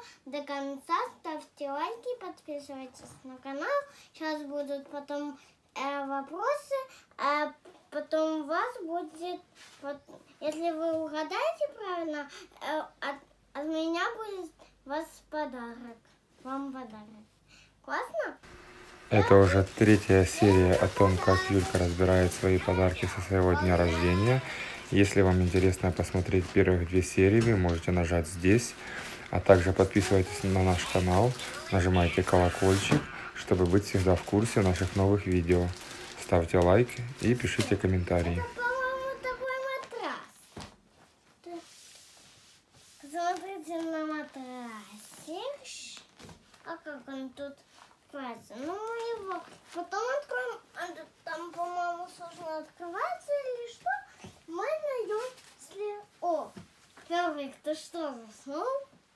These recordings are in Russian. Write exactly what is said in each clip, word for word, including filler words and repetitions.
до конца, ставьте лайки, подписывайтесь на канал. Сейчас будут потом э, вопросы, а потом у вас будет, вот, если вы угадаете правильно, э, от, от меня будет у вас подарок, вам подарок. Классно? Это уже третья серия о том, как Юлька разбирает свои подарки со своего дня рождения. Если вам интересно посмотреть первых две серии, вы можете нажать здесь. А также подписывайтесь на наш канал, нажимайте колокольчик, чтобы быть всегда в курсе наших новых видео. Ставьте лайк и пишите комментарии. Это, по-моему, такой матрас. Смотрите на матрасе. А как он тут открывается? Ну, мы его потом откроем. Там, по-моему, сложно открываться или что. Мы найдем, если... О, первый, ты что, заснул?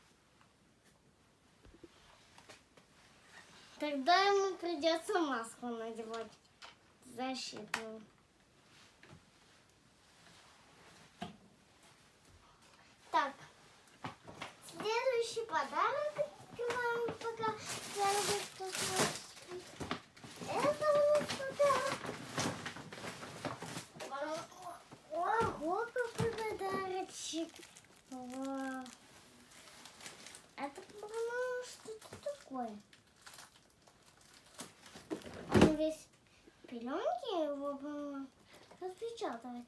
Тогда ему придется маску надевать защитную. Так, следующий подарок открываем, пока первый, кто спит. Это у нас подарок. Ого, какой подарочек. Вау. Это, по-моему, что-то такое. Он весь пеленки, его, по-моему, распечатывать.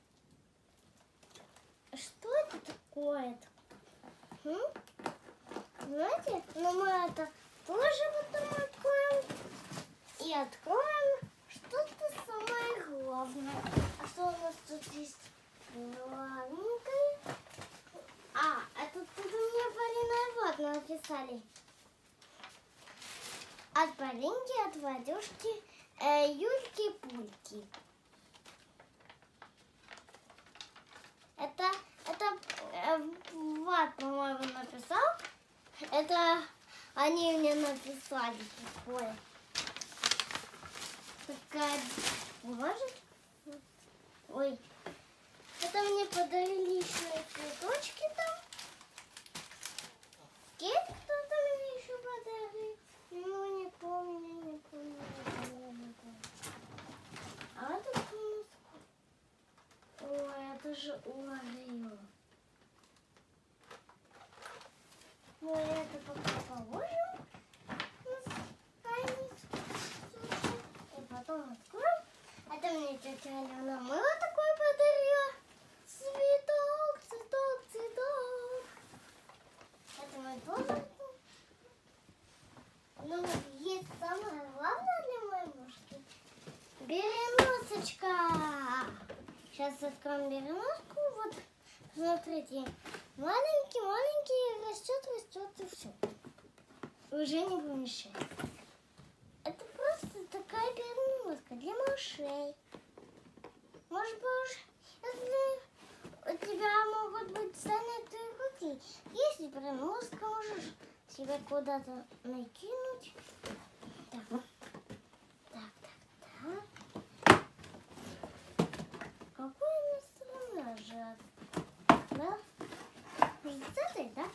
Что это такое? М? Знаете, но мы это тоже потом откроем. И откроем что-то самое главное. А что у нас тут есть главненькое? А, это тут у меня Полина и вот написали. От Полинки, от Вадюшки, э, Юльки-Пульки. Это, это э, Влад, по-моему, написал. Это они мне написали такое. Такая бумажка. Ой. Это мне подарили еще цветочки там. Кейк кто-то мне еще подарил. Ну, не помню, не помню, не помню, не помню. А это у нас... Ой, это же Орео. Мы это пока положим на страницу. И потом откроем. Это мне тетя Алена мыло такое подарила. Цветок, цветок, цветок. Это мы тоже. Ну, есть самое главное для моей мушки. Береносочка. Сейчас откроем береноску. Вот, смотрите. Маленький, маленький, растет, растет и все. Уже не помешает. Это просто такая береноска для малышей. Может быть, если у тебя могут быть занятые руки, если береноска, можешь себя куда-то накинуть. Так, так, так, так. Какой у нас страна же? Да? С этой, да?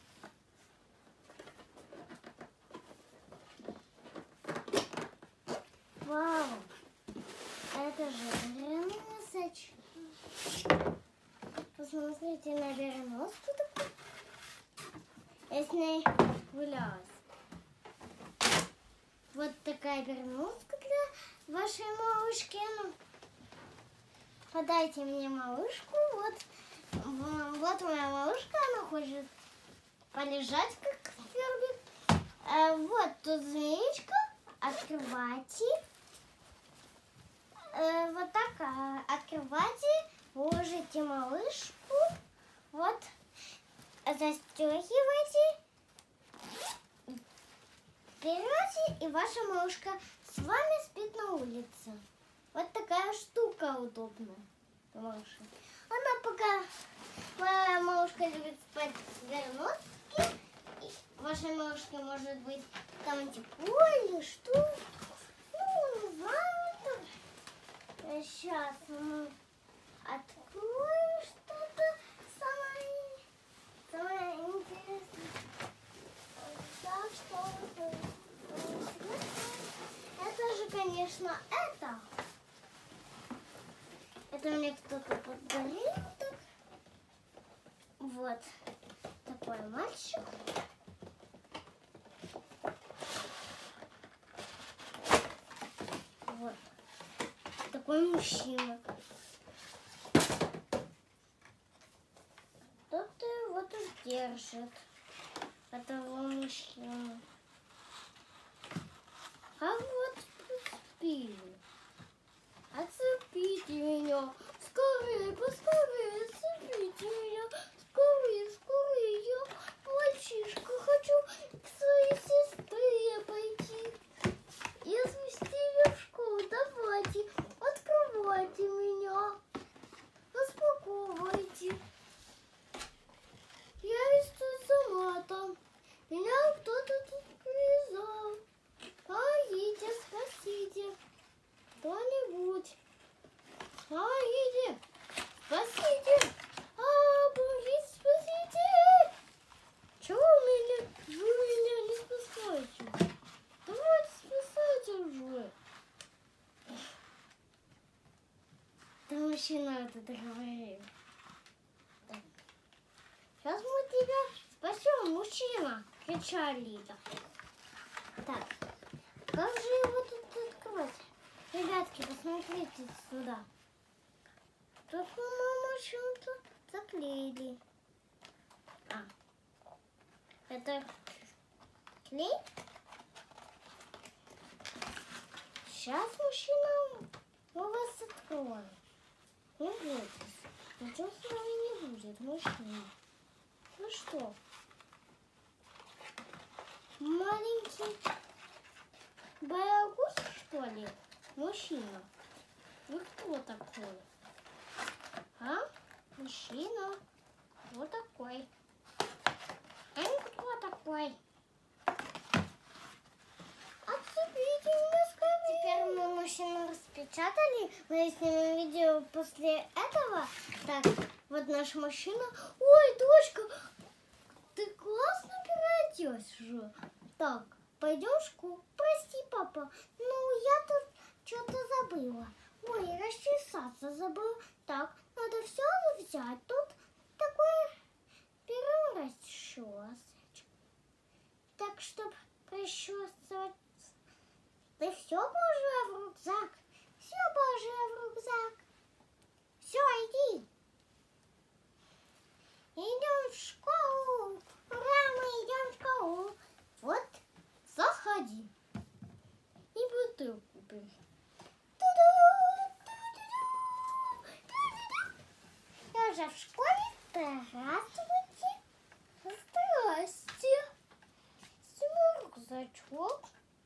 Вау! Это же береносочка. Посмотрите на береноску такую. Я с ней гулялась. Вот такая береноска для вашей малышки. Ну, подайте мне малышку. Вот, вот моя малышка, она хочет полежать, как фербик. А вот тут змеечка. Открывайте. А, вот так а, открывайте. Ложите малышку. Вот. Застегивайте. Берете, и ваша малышка с вами спит на улице. Вот такая штука удобная. Малышка. Она пока... Моя малышка любит спать в береноске. Вашей малышке может быть там тепло или что. Ну, не знаю. Сейчас мы откроем что-то самое, самое интересное. конечно, это. Это мне кто-то подарил. Так. Вот такой мальчик. Вот такой мужчина. Кто-то его тут держит. Этого мужчину. А вот прицепили. Отцепите меня. Скорее, поскорее, отцепите меня. Скорее, скорее. Я мальчишка, хочу к своей сестре пойти. Я свести ее в школу. Давайте, открывайте меня. Распаковывайте. Я ведь тут сама там. Меня кто-то тут привязал. Помогите, спасите. Кто-нибудь. Помогите. Спасите. А, помогите, спасите. Чего вы меня, вы меня не спасаете? Давайте спасайте уже. Да мужчина этот говорил. Сейчас мы тебя спасем, мужчина, кричали Лида. Так, как же его тут открывать? Ребятки, посмотрите сюда. Тут, по-моему, чем-то заклеили. А, это клей? Сейчас, мужчина, мы вас откроем. Не бойтесь, ничего с вами не будет, мужчина. Ну что, маленький боягуз, что ли? Мужчина, вы кто такой? А? Мужчина, вот такой. А не кто такой? Отцепите меня скорее. Теперь мы мужчину распечатали. Мы снимем видео после этого. Так, вот наша машина. Ой, дочка, ты классно переоделась же. Так, пойдем в школу. Прости, папа, ну я тут что-то забыла. Ой, расчесаться забыла. Так, надо все взять. Тут такой берем расчесочку. Так, чтобы расчесывать. Ты все положила в рюкзак? Все положила в рюкзак. Все, иди. Идем в школу. Ура, мы идем в школу. Вот, заходи. И бутылку бери. Я уже в школе. Здравствуйте. Здрасте. Сниму рюкзачок.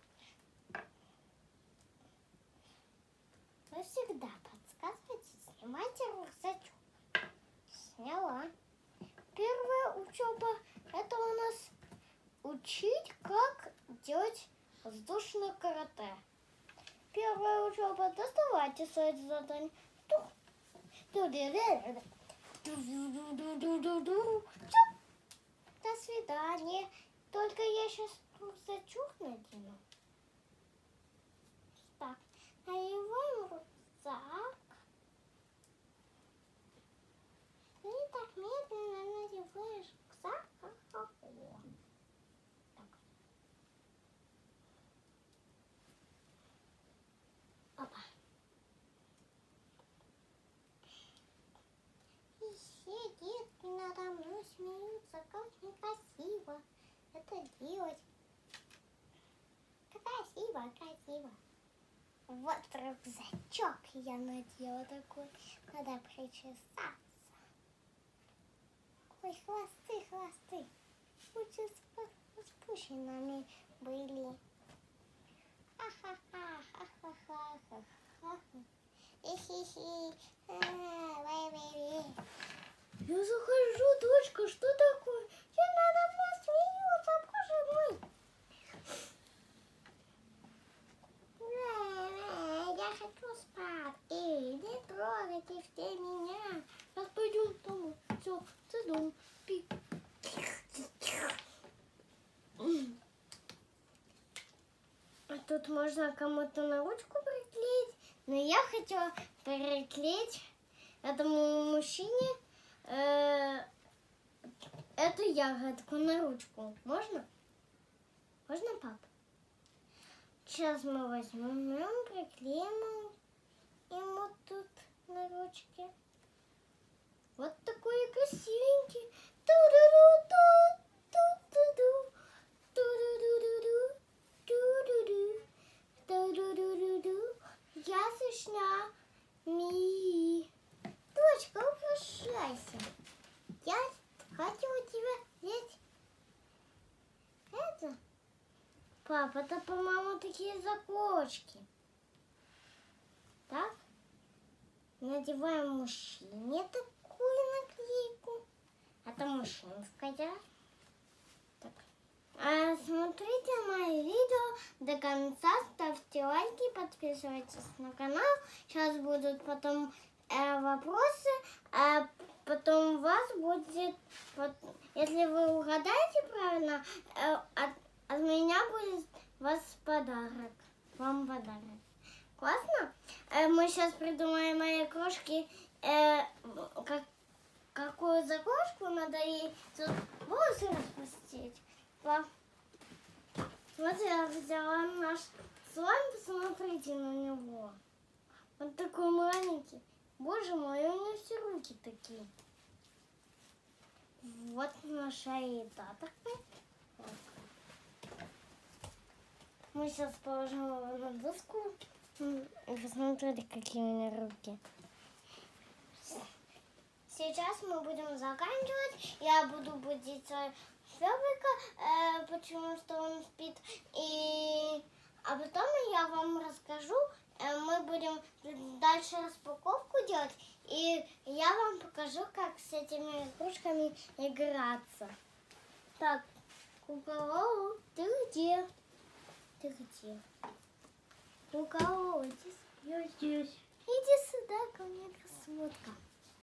Вы всегда подсказываете, снимайте рюкзачок. Сняла. Первая учеба — это у нас учить, как делать воздушное карате. Первая учеба — доставайте свои задания. До свидания. Только я сейчас рюкзачок надену. Так, наливаем рюкзак. И так медленно надеваешь рюкзак, как какого. Так. Опа. И все детки надо мной смеются, как некрасиво это делать. Красиво, красиво. Вот рюкзачок я надела такой. Надо причесаться. Ой, хвосты, хвосты. Лучше спущенными были. Ха-ха-ха, ха-ха-ха, хи-хи-хи. Я захожу, дочка, что такое? Я надо мной смеются, боже мой. Я хочу спать. Эй, не трогайте все меня. Сейчас пойдем домой. Все, ты дом. Пи. А тут можно кому-то на ручку прийти. Но я хотела приклеить этому мужчине э, эту ягодку на ручку. Можно? Можно, пап? Сейчас мы возьмем, приклеим ему тут на ручке. Вот такой красивенький. Ту-ду-ду-ду, ту-ду-ду, ту-ду-ду-ду-ду, ту-ду-ду, ту-ду-ду-ду-ду. Ясочня. Ми. Дочка, украшайся. Я хотела тебя взять. Это? Папа, это, по-моему, такие заколочки. Так? Надеваем мужчине такую наклейку. Это мужчинская. Так. А смотрите мои видео до конца. Ставьте лайки, подписывайтесь на канал. Сейчас будут потом э, вопросы. А потом у вас будет... Вот, если вы угадаете правильно, э, от, от меня будет у вас подарок. Вам подарок. Классно? Э, мы сейчас придумаем моей крошке, э, как, какую закрошку надо ей тут волосы распустить. Вот я взяла наш слайм, посмотрите на него. Он такой маленький. Боже мой, у него все руки такие. Вот наша еда такая. Мы сейчас положим его на доску. Посмотрите, какие у меня руки. Сейчас мы будем заканчивать. Я буду будить Фёбика, э, потому что он спит. И... А потом я вам расскажу. Э, мы будем дальше распаковку делать. И я вам покажу, как с этими игрушками играться. Так, куколол, ты где? Ты где? У кого здесь? Я здесь. Иди сюда, ко мне, красотка.